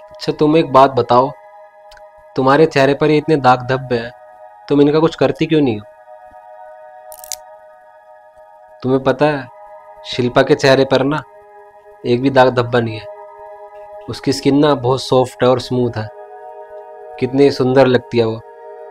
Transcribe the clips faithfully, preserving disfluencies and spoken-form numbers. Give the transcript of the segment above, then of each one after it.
अच्छा तुम एक बात बताओ, तुम्हारे चेहरे पर ये इतने दाग धब्बे हैं, तुम इनका कुछ करती क्यों नहीं हो? तुम्हें पता है शिल्पा के चेहरे पर ना एक भी दाग धब्बा नहीं है। उसकी स्किन ना बहुत सॉफ्ट है और स्मूथ है, कितनी सुंदर लगती है वो।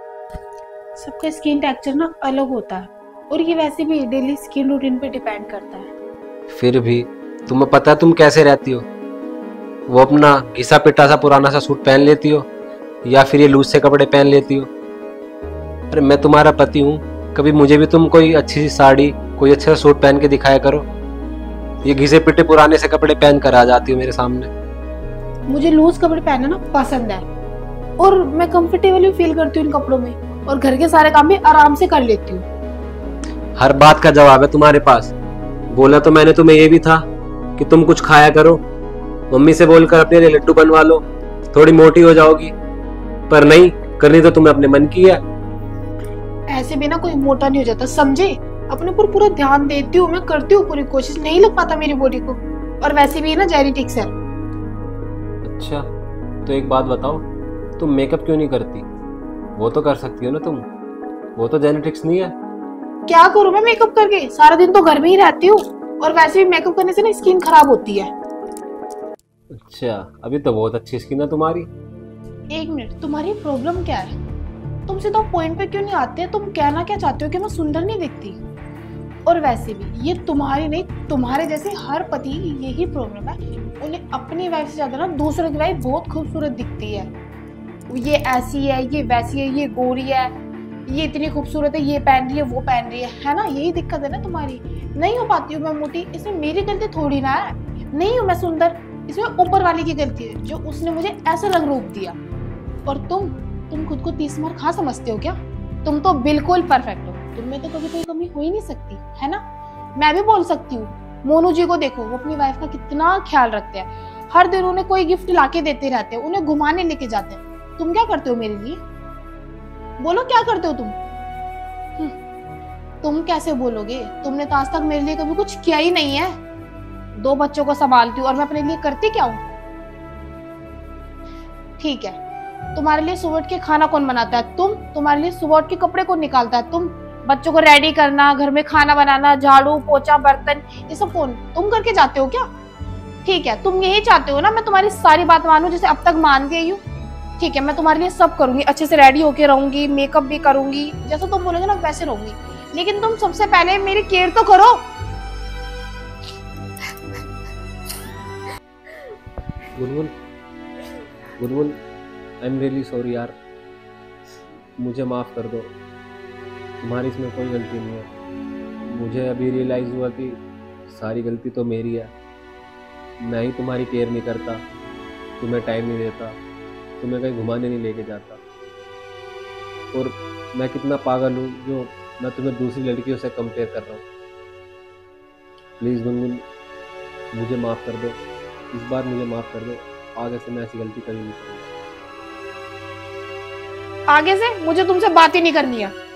सबका स्किन टेक्सचर ना अलग होता है और ये वैसे भी डेली स्किन रूटीन पे डिपेंड करता है। फिर भी तुम्हें पता है तुम कैसे रहती हो? वो अपना घिसा पिटा सा पुराना सा सूट पहन लेती हो या फिर ये लूज से कपड़े पहन लेती हो। अरे मैं तुम्हारा पति हूँ, कभी मुझे भी तुम कोई अच्छी सी साड़ी, कोई अच्छा सा सूट पहन के दिखाया करो। ये घिसे पिटे पुराने से कपड़े पहन कर आ जाती हो मेरे सामने। मुझे लूज कपड़े पहनना ना पसंद है और मैं कंफर्टेबल भी फील करती हूँ इन कपड़ों में, और घर के सारे काम भी आराम से कर लेती हूँ। हर बात का जवाब है तुम्हारे पास। बोला तो मैंने तुम्हें ये भी था कि तुम कुछ खाया करो, मम्मी से बोलकर अपने लिए लड्डू बनवा लो, थोड़ी मोटी हो जाओगी। पर नहीं, करनी तो तुम्हें अपने मन की है। ऐसे भी ना कोई मोटा नहीं हो जाता, समझे? अपने ऊपर पूरा ध्यान देती हूँ, मैं करती हूँ पूरी कोशिश, नहीं लग पाता मेरी बॉडी को। और वैसे भी ना जेनेटिक्स है। अच्छा तो एक बात बताओ, तुम मेकअप क्यों नहीं करती? वो तो कर सकती हो ना तुम, वो तो जेनेटिक्स नहीं है। क्या करूँ मैं मेकअप करके? सारा दिन तो घर में ही रहती हूँ, और वैसे भी मेकअप करने से ना स्किन खराब होती है। अच्छा, अभी तो बहुत अच्छी स्किन है तुम्हारी। एक मिनट, तुम्हारी प्रॉब्लम क्या है? तुम सीधा पॉइंट पे क्यों नहीं आते? तुम कहना क्या चाहते हो कि मैं सुंदर नहीं दिखती? और वैसे भी ये तुम्हारी नहीं, तुम्हारे जैसे हर पति की यही प्रॉब्लम है। उन्हें अपनी वाइफ से ज्यादा ना दूसरों की वाइफ बहुत खूबसूरत दिखती है। ये ऐसी है, ये वैसी है, ये गोरी है, ये इतनी खूबसूरत है, ये पहन रही है, वो पहन रही है, है ना? यही दिक्कत है ना तुम्हारी। नहीं हो पाती हूँ मैं मोटी, इसमें मेरी गलती थोड़ी ना है। नहीं हूँ मैं सुंदर, इसमें ऊपर वाले की गलती है, जो उसने मुझे ऐसा रंग रूप दिया। और तुम तुम खुद को तीस मार खा समझते हो क्या? तुम तो बिल्कुल परफेक्ट हो, तुम में तो कभी कोई कमी हो ही नहीं सकती, है ना? मैं भी बोल सकती हूँ, मोनू जी को देखो, वो अपनी वाइफ का कितना ख्याल रखते हैं। हर दिन उन्हें कोई गिफ्ट लाके देते रहते हैं, उन्हें घुमाने लेके जाते हैं। तुम क्या करते हो मेरे लिए? बोलो क्या करते हो तुम? हम्म, तुम कैसे बोलोगे? तुमने तो आज तक मेरे लिए कभी कुछ किया ही नहीं है। दो बच्चों को संभालती हूँ और मैं अपने लिए करती क्या हूँ? ठीक है, तुम्हारे लिए सुबह उठ के खाना कौन बनाता है? तुम। तुम्हारे लिए सुबह उठ के कपड़े कौन निकालता है? तुम। बच्चों को रेडी करना, घर में खाना बनाना, झाड़ू पोछा बर्तन, ये सब कौन? तुम करके जाते हो क्या? ठीक है, तुम यही चाहते हो ना मैं तुम्हारी सारी बात मानूं, जैसे अब तक मान गई हूँ। ठीक है, मैं तुम्हारे लिए सब करूंगी, अच्छे से रेडी होके रहूंगी, मेकअप भी करूंगी, जैसा तुम बोलोगे ना वैसे रहूंगी। लेकिन तुम सबसे पहले मेरी केयर तो करो। Gungun, Gungun, I am really sorry यार, मुझे माफ़ कर दो। तुम्हारी इसमें कोई गलती नहीं है। मुझे अभी रियलाइज़ हुआ कि सारी गलती तो मेरी है। मैं ही तुम्हारी केयर नहीं करता, तुम्हें टाइम नहीं देता, तुम्हें कहीं घुमाने नहीं लेके जाता। और मैं कितना पागल हूँ जो मैं तुम्हें दूसरी लड़कियों से कंपेयर कर रहा हूँ। प्लीज़ गुनगुन, मुझे माफ़ कर दो, इस बार मुझे माफ़ कर दो। आगे से मैं ऐसी गलती कभी नहीं करूँगा। आगे से मुझे तुमसे बात ही नहीं करनी है।